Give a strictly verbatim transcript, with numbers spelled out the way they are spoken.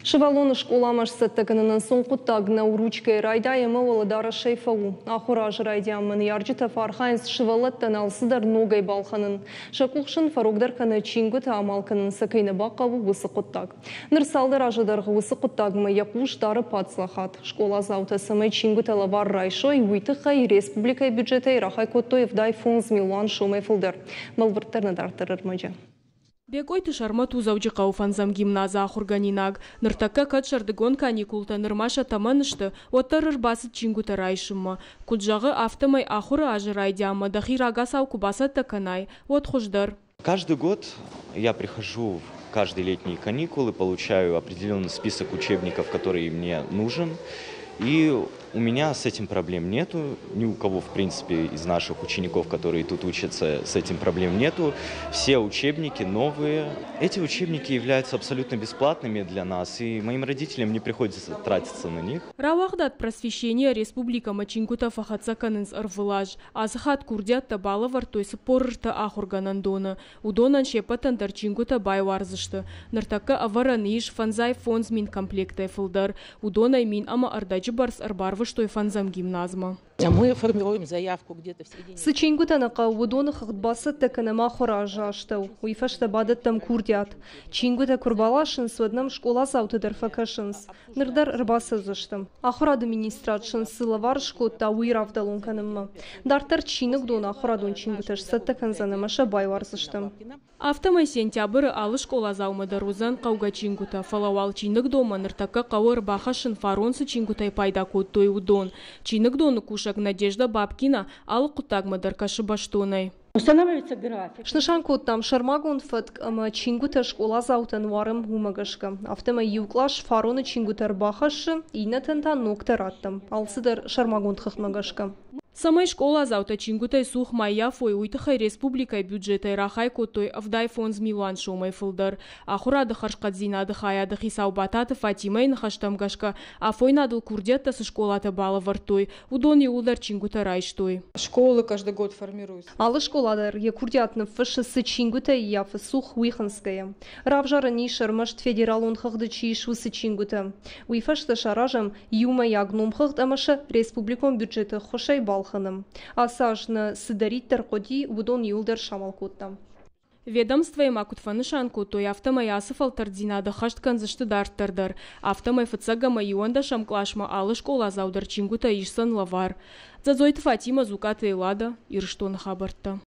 Шевалон школамаш саттаканынан соңқұттагына уручкай райдайымы олыдары шейфау. Ахураж райдиямын ярджита фархайнс шевалаттан алсыдар ногай балханын. Шакулшын фарогдарканы чингута амалканын сакайны баққаву высы құттаг. Нырсалдар ажыдарғы высы құттагымы яқуш дары пацлахат. Школа заутасымы чингутала вар райшой уйтықай республикай бюджетай рахай коттой вдай фонз милуан шумай фылдар. Малвырттарны дартырыр мыжа. Бекой тышарма тузауджи қауфанзам гимназа ахурганинаг. Ныртакка катшардыгон каникулта нырмаша таманышты, оттарыр басыт чингута райшымма. Куджағы автомай ахура ажы райдяма, дахирага сауку басат таканай, от хуждар. Каждый год я прихожу в каждые летние каникулы, получаю определенный список учебников, который мне нужен. И у меня с этим проблем нету, ни у кого, в принципе, из наших учеников, которые тут учатся, с этим проблем нету. Все учебники новые. Эти учебники являются абсолютно бесплатными для нас, и моим родителям не приходится тратиться на них. Равахдат просвещение республика Мачингута фахацаканынс арвылаж. Азхат курдят табала вартойсы порырта ахурганандона. Удонан шепатан дарчингута байварзышты. Нартака авараниш фанзай фонз мин комплектай фылдар. Удонай мин ама ардаджи барс арбар что и фанзам гимназма. Мы формируем заявку где-то в середине. Сычингута на каудонах отбасат таканама хоража что уйфашта бадат там курдят. Чингута курбалашин своднам школа заутыдар факашинс. Нырдар рбаса заштам. Ахура администратшин сылавар шкота уйравдалунканымма. Дартар чинык дона ахурадун чингуташ саттаканзанамаша байвар заштам. Автомай сентябрь алы школа заумада розан кауга чингута. Фалавал чинык дома ныртака кауыр бахашин фаронсы чингутай пайда коттой удон. Чинык дону кушак Надежда Бабкина алы кутагмадар кашы баштонай. Устанавливается график. Шнышанкот там шармагун фатк ама чингута школа заутан варым гумагашка. Автома юклаш фароны чингутар бахашы инатанта ноктараттам. Алсыдар шармагун хахмагашка. Самай школа заута чингутай сух майя фой уйтахай республикай бюджетай рахай котой авдай фонз милуан шомай фылдар. Ахура дыхашкадзина дыхая дыхисау бататы Фатимай нахаштамгашка, а фой надыл курдетта со школата бала вартой. Удон и удар чингута райштой. Школы каждый год формируются. Алы школадар я курдятны фашысы чингутай яфы сух уиханская. Равжара нишар машт федерал он хахдачи шусы чингута. Уифашта шаражам юма ягном хахд амаша республикон бюджета хошай бал. Асажна сыдарит таркоди удон юлдар шамалкоттам. Ведомство и макутфанышанку той автомай асыфал тардзина да хашткан зашты дарттардар. Автомай фацагама юанда шамклашма алы школа заудар чингута ишсан лавар. Дзадзойты Фатима зуката илада ирштон хабарта.